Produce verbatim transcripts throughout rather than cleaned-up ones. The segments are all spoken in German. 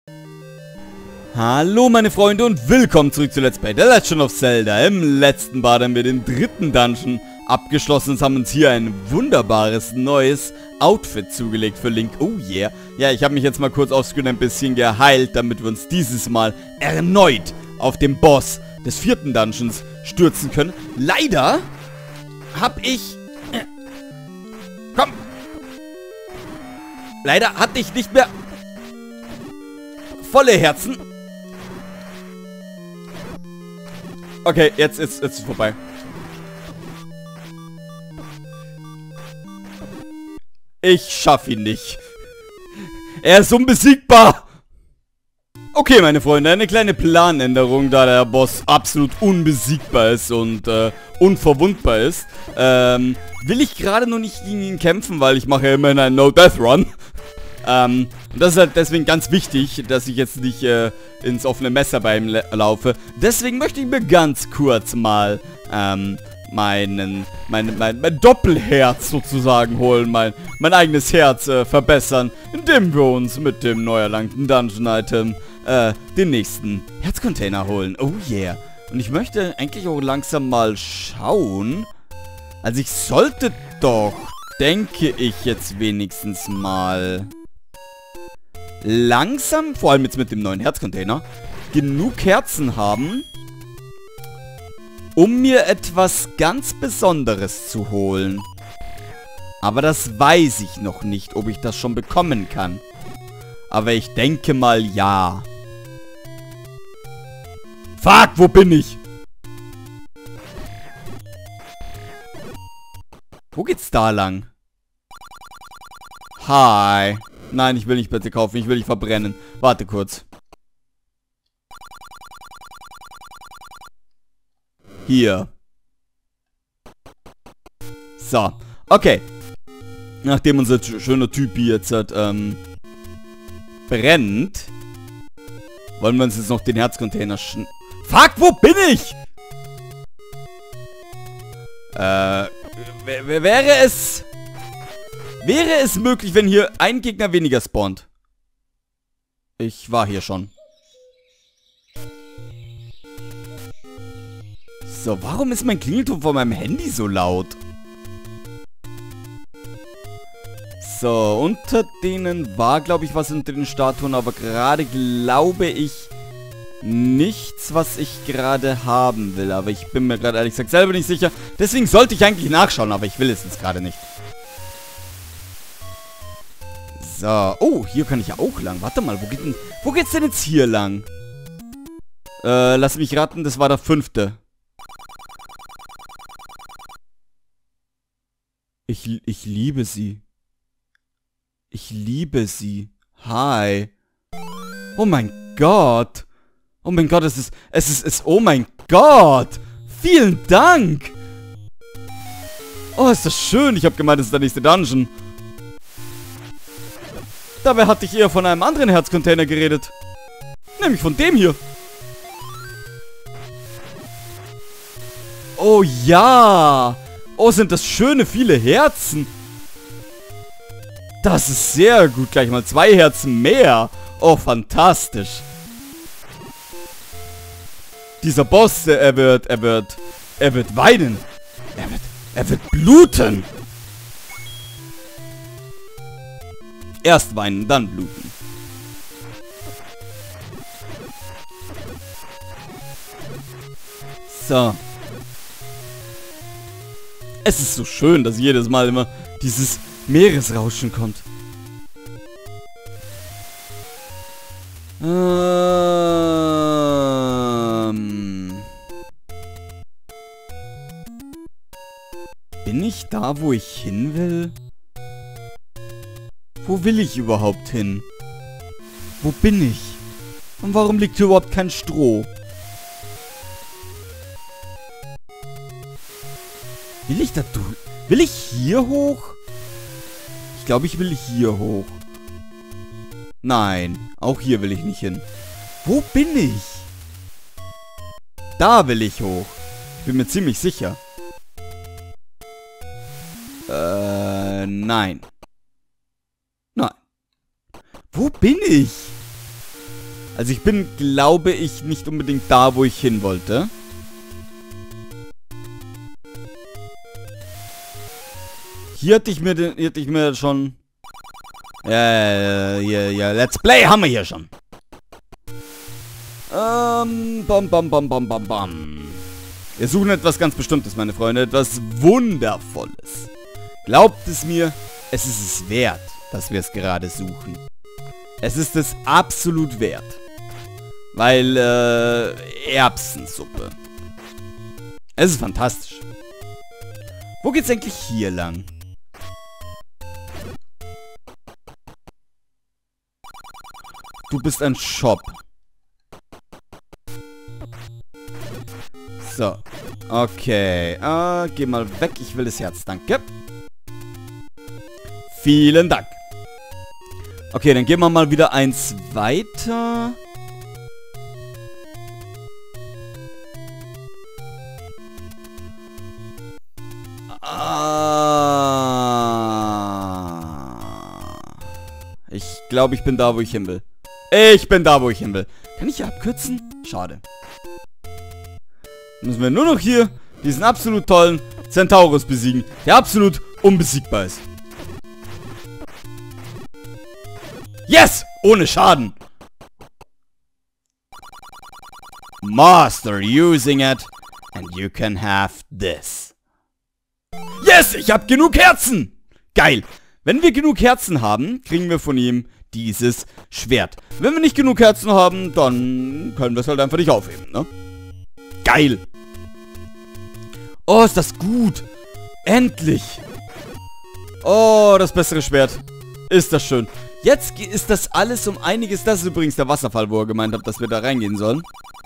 Hallo meine Freunde und willkommen zurück zu Let's Play The Legend of Zelda. Im letzten Part haben wir den dritten Dungeon abgeschlossen und haben uns hier ein wunderbares neues Outfit zugelegt für Link. Oh yeah. Ja, ich habe mich jetzt mal kurz offscreen ein bisschen geheilt, damit wir uns dieses Mal erneut auf den Boss des vierten Dungeons stürzen können. Leider habe ich... Äh, komm! Leider hatte ich nicht mehr volle Herzen. Okay, jetzt ist es vorbei. Ich schaff ihn nicht. Er ist unbesiegbar. Okay, meine Freunde, eine kleine Planänderung, da der Boss absolut unbesiegbar ist und äh, unverwundbar ist. Ähm, will ich gerade noch nicht gegen ihn kämpfen, weil ich mache ja immerhin einen No-Death-Run. Ähm, und das ist halt deswegen ganz wichtig, dass ich jetzt nicht äh, ins offene Messer bei ihm laufe. Deswegen möchte ich mir ganz kurz mal ähm, meinen, mein, mein, mein Doppelherz sozusagen holen, mein, mein eigenes Herz äh, verbessern, indem wir uns mit dem neu erlangten Dungeon-Item äh, den nächsten Herzcontainer holen. Oh yeah. Und ich möchte eigentlich auch langsam mal schauen. Also ich sollte doch, denke ich jetzt wenigstens mal... langsam, vor allem jetzt mit dem neuen Herzcontainer, genug Herzen haben, um mir etwas ganz Besonderes zu holen. Aber das weiß ich noch nicht, ob ich das schon bekommen kann. Aber ich denke mal ja. Fuck, wo bin ich? Wo geht's da lang? Hi. Nein, ich will nicht bitte kaufen. Ich will dich verbrennen. Warte kurz. Hier. So. Okay. Nachdem unser schöner Typi jetzt hat, ähm, brennt, wollen wir uns jetzt noch den Herzcontainer schn... Fuck, wo bin ich? Äh, wäre es... Wäre es möglich, wenn hier ein Gegner weniger spawnt? Ich war hier schon. So, warum ist mein Klingelton von meinem Handy so laut? So, unter denen war, glaube ich, was unter den Statuen, aber gerade glaube ich nichts, was ich gerade haben will. Aber ich bin mir gerade ehrlich gesagt selber nicht sicher. Deswegen sollte ich eigentlich nachschauen, aber ich will es jetzt gerade nicht. So. Oh, hier kann ich ja auch lang. Warte mal, wo geht denn, wo geht's denn jetzt hier lang? Äh, lass mich raten, das war der fünfte. Ich, ich liebe sie. Ich liebe sie. Hi. Oh mein Gott. Oh mein Gott, es ist, es ist, es, oh mein Gott. Vielen Dank. Oh, ist das schön. Ich habe gemeint, das ist der nächste Dungeon. Dabei hatte ich eher von einem anderen Herzcontainer geredet. Nämlich von dem hier. Oh ja. Oh, sind das schöne viele Herzen. Das ist sehr gut. Gleich mal zwei Herzen mehr. Oh, fantastisch. Dieser Boss, er wird, er wird, er wird weinen. Er wird, er wird bluten. Erst weinen, dann bluten. So. Es ist so schön, dass jedes Mal immer dieses Meeresrauschen kommt. Ähm. Bin ich da, wo ich hin will? Wo will ich überhaupt hin? Wo bin ich? Und warum liegt hier überhaupt kein Stroh? Will ich da durch? Will ich hier hoch? Ich glaube, ich will hier hoch. Nein, auch hier will ich nicht hin. Wo bin ich? Da will ich hoch. Ich bin mir ziemlich sicher. Äh, nein. Nein. Wo bin ich? Also ich bin, glaube ich, nicht unbedingt da, wo ich hin wollte. Hier hatte ich mir den, hier hatte ich mir schon... Ja, ja, ja, ja, Let's Play haben wir hier schon. Ähm, bam, bam, bam, bam, bam, bam. Wir suchen etwas ganz Bestimmtes, meine Freunde. Etwas Wundervolles. Glaubt es mir, es ist es wert, dass wir es gerade suchen. Es ist es absolut wert. Weil, äh, Erbsensuppe. Es ist fantastisch. Wo geht's eigentlich hier lang? Du bist ein Shop. So. Okay. Äh, geh mal weg. Ich will das Herz. Danke. Vielen Dank. Okay, dann gehen wir mal wieder eins weiter. Ah. Ich glaube, ich bin da, wo ich hin will. Ich bin da, wo ich hin will. Kann ich hier abkürzen? Schade. Müssen wir nur noch hier diesen absolut tollen Centaurus besiegen, der absolut unbesiegbar ist. Yes! Ohne Schaden. Master using it and you can have this. Yes! Ich habe genug Herzen! Geil! Wenn wir genug Herzen haben, kriegen wir von ihm dieses Schwert. Wenn wir nicht genug Herzen haben, dann können wir es halt einfach nicht aufheben, ne? Geil! Oh, ist das gut! Endlich! Oh, das bessere Schwert. Ist das schön. Jetzt ist das alles um einiges... Das ist übrigens der Wasserfall, wo er gemeint hat, dass wir da reingehen sollen.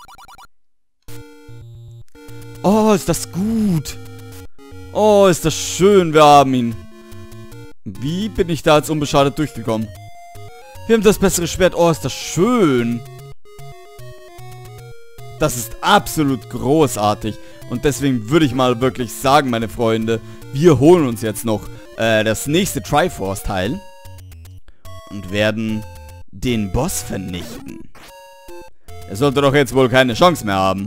Oh, ist das gut! Oh, ist das schön, wir haben ihn. Wie bin ich da als unbeschadet durchgekommen? Wir haben das bessere Schwert. Oh, ist das schön. Das ist absolut großartig. Und deswegen würde ich mal wirklich sagen, meine Freunde, wir holen uns jetzt noch äh, das nächste Triforce-Teil. Und werden den Boss vernichten. Er sollte doch jetzt wohl keine Chance mehr haben.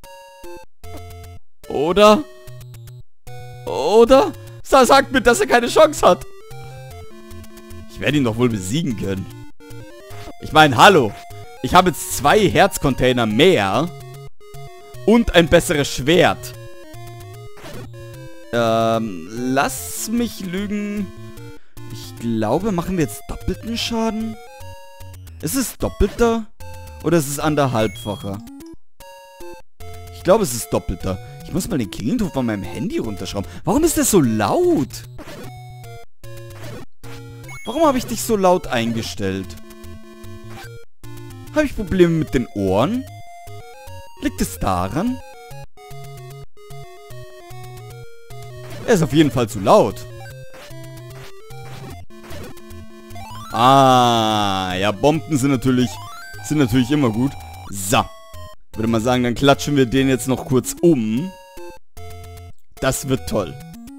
Oder? Oder? Sagt mir, dass er keine Chance hat. Ich werde ihn doch wohl besiegen können. Ich meine, hallo. Ich habe jetzt zwei Herzcontainer mehr. Und ein besseres Schwert. Ähm, lass mich lügen. Ich glaube, machen wir jetzt doppelten Schaden? Ist es doppelter? Oder ist es anderthalbfacher? Ich glaube, es ist doppelter. Ich muss mal den Klingelton von meinem Handy runterschrauben. Warum ist das so laut? Warum habe ich dich so laut eingestellt? Habe ich Probleme mit den Ohren? Liegt es daran? Er ist auf jeden Fall zu laut. Ah, ja, Bomben sind natürlich, sind natürlich immer gut. So. Ich würde mal sagen, dann klatschen wir den jetzt noch kurz um. Das wird toll.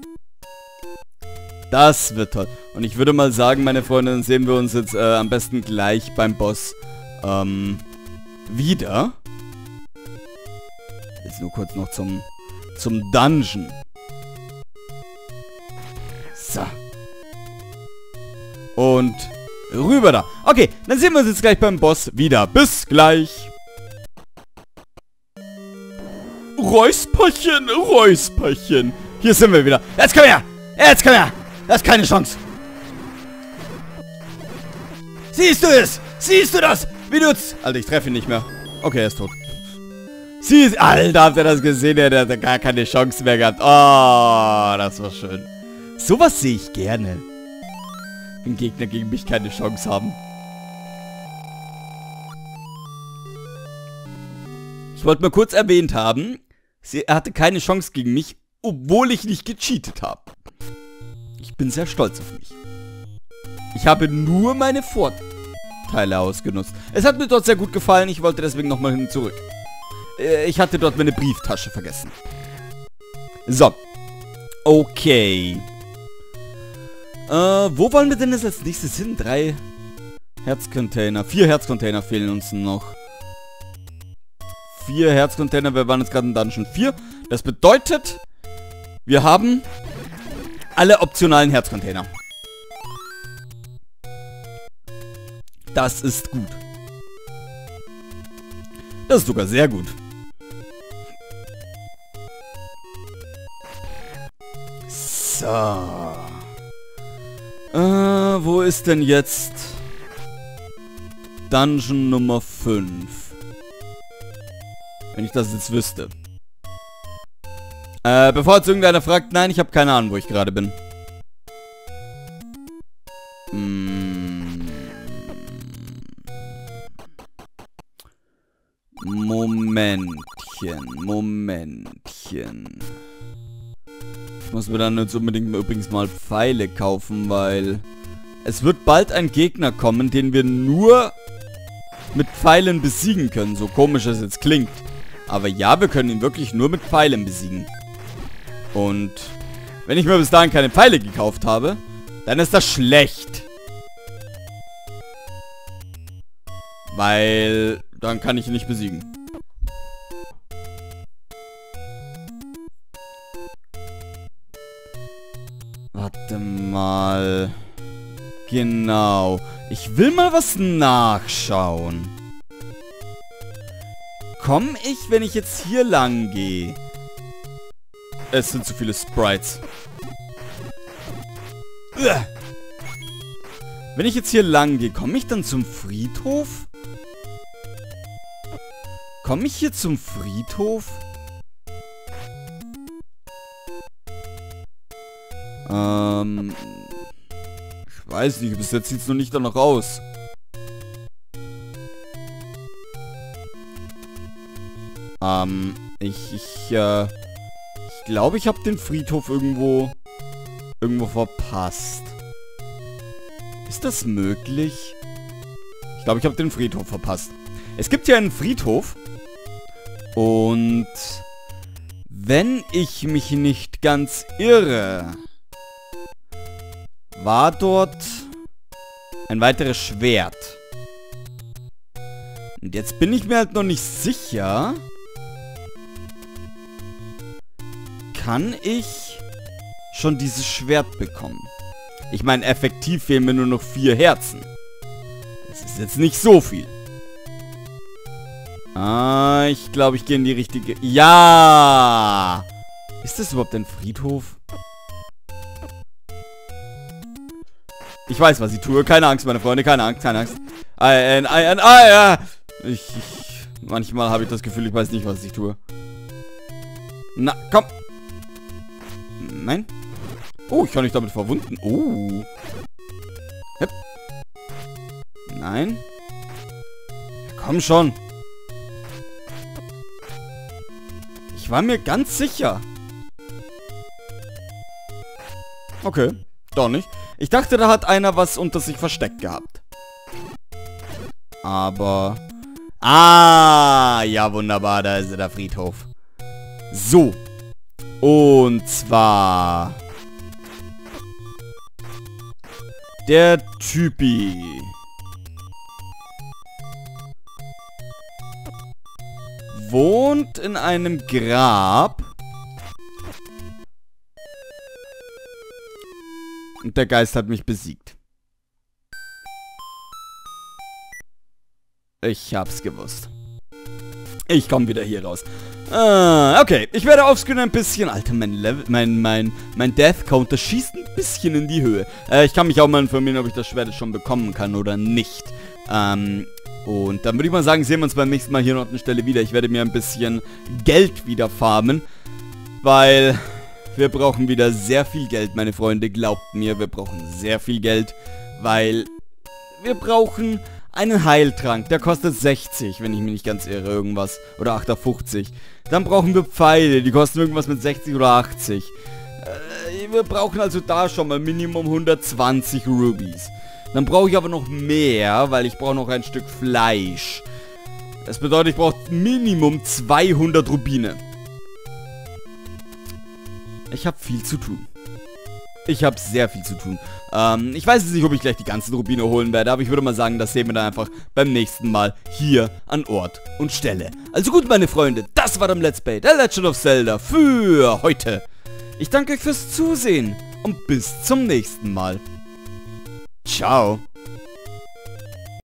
Das wird toll. Und ich würde mal sagen, meine Freunde, dann sehen wir uns jetzt äh, am besten gleich beim Boss ähm, wieder. Jetzt nur kurz noch zum, zum Dungeon. So. Und rüber da. Okay, dann sehen wir uns jetzt gleich beim Boss wieder. Bis gleich. Räusperchen, Räusperchen. Hier sind wir wieder. Jetzt komm her. Jetzt komm her. Das ist keine Chance. Siehst du es? Siehst du das? Wie du... Alter, ich treffe ihn nicht mehr. Okay, er ist tot. Siehst... Alter, habt ihr das gesehen? Der hat gar keine Chance mehr gehabt. Oh, das war schön. Sowas sehe ich gerne. Wenn Gegner gegen mich keine Chance haben. Ich wollte mal kurz erwähnt haben, sie, er hatte keine Chance gegen mich, obwohl ich nicht gecheatet habe. Ich bin sehr stolz auf mich. Ich habe nur meine Vorteile ausgenutzt. Es hat mir dort sehr gut gefallen, ich wollte deswegen nochmal hin und zurück. Äh, ich hatte dort meine Brieftasche vergessen. So. Okay. Äh, wo wollen wir denn jetzt als nächstes hin? Drei Herzcontainer. Vier Herzcontainer fehlen uns noch. Vier Herzcontainer. Wir waren jetzt gerade in Dungeon vier. Das bedeutet, wir haben alle optionalen Herzcontainer. Das ist gut. Das ist sogar sehr gut. So. Äh, wo ist denn jetzt Dungeon Nummer fünf? Wenn ich das jetzt wüsste. Äh, bevor jetzt irgendeiner fragt, nein, ich habe keine Ahnung, wo ich gerade bin. Hm. Momentchen, Momentchen. Ich muss mir dann jetzt unbedingt übrigens mal Pfeile kaufen, weil es wird bald ein Gegner kommen, den wir nur mit Pfeilen besiegen können. So komisch es jetzt klingt. Aber ja, wir können ihn wirklich nur mit Pfeilen besiegen. Und wenn ich mir bis dahin keine Pfeile gekauft habe, dann ist das schlecht. Weil dann kann ich ihn nicht besiegen. Warte mal. Genau. Ich will mal was nachschauen. Komme ich, wenn ich jetzt hier lang gehe? Es sind zu viele Sprites. Uah. Wenn ich jetzt hier lang gehe, komme ich dann zum Friedhof? Komme ich hier zum Friedhof? Ähm... Ich weiß nicht, bis jetzt sieht es noch nicht danach aus. Ähm, ich, ich, äh... Ich glaube, ich habe den Friedhof irgendwo... irgendwo verpasst. Ist das möglich? Ich glaube, ich habe den Friedhof verpasst. Es gibt hier einen Friedhof. Und... wenn ich mich nicht ganz irre... war dort... ein weiteres Schwert. Und jetzt bin ich mir halt noch nicht sicher... kann ich schon dieses Schwert bekommen? Ich meine, effektiv fehlen mir nur noch vier Herzen. Das ist jetzt nicht so viel. Ah, ich glaube, ich gehe in die richtige... Ja! Ist das überhaupt ein Friedhof? Ich weiß, was ich tue. Keine Angst, meine Freunde. Keine Angst, keine Angst. Ein, ein, ein, ein, ja. Ich, ich... Manchmal habe ich das Gefühl, ich weiß nicht, was ich tue. Na, komm! Nein. Oh, ich kann mich damit verwunden. Oh. Hep. Nein. Komm schon. Ich war mir ganz sicher. Okay. Doch nicht. Ich dachte, da hat einer was unter sich versteckt gehabt. Aber... Ah, ja, wunderbar. Da ist der Friedhof. So. Und zwar... der Typi. Wohnt in einem Grab. Und der Geist hat mich besiegt. Ich hab's gewusst. Ich komme wieder hier raus. Ah, okay. Ich werde offscreen ein bisschen... Alter, mein Level... Mein, mein... Mein Death Counter schießt ein bisschen in die Höhe. Äh, ich kann mich auch mal informieren, ob ich das Schwert schon bekommen kann oder nicht. Ähm... Und dann würde ich mal sagen, sehen wir uns beim nächsten Mal hier noch an der Stelle wieder. Ich werde mir ein bisschen Geld wieder farmen. Weil... wir brauchen wieder sehr viel Geld, meine Freunde. Glaubt mir, wir brauchen sehr viel Geld. Weil... wir brauchen... einen Heiltrank, der kostet sechzig, wenn ich mich nicht ganz irre, irgendwas. Oder achtundfünfzig. Dann brauchen wir Pfeile, die kosten irgendwas mit sechzig oder achtzig. Äh, wir brauchen also da schon mal Minimum hundertzwanzig Rubies. Dann brauche ich aber noch mehr, weil ich brauche noch ein Stück Fleisch. Das bedeutet, ich brauche Minimum zweihundert Rubine. Ich habe viel zu tun. Ich habe sehr viel zu tun. Ähm, ich weiß jetzt nicht, ob ich gleich die ganzen Rubine holen werde, aber ich würde mal sagen, das sehen wir dann einfach beim nächsten Mal hier an Ort und Stelle. Also gut, meine Freunde, das war dann Let's Play The Legend of Zelda für heute. Ich danke euch fürs Zusehen und bis zum nächsten Mal. Ciao.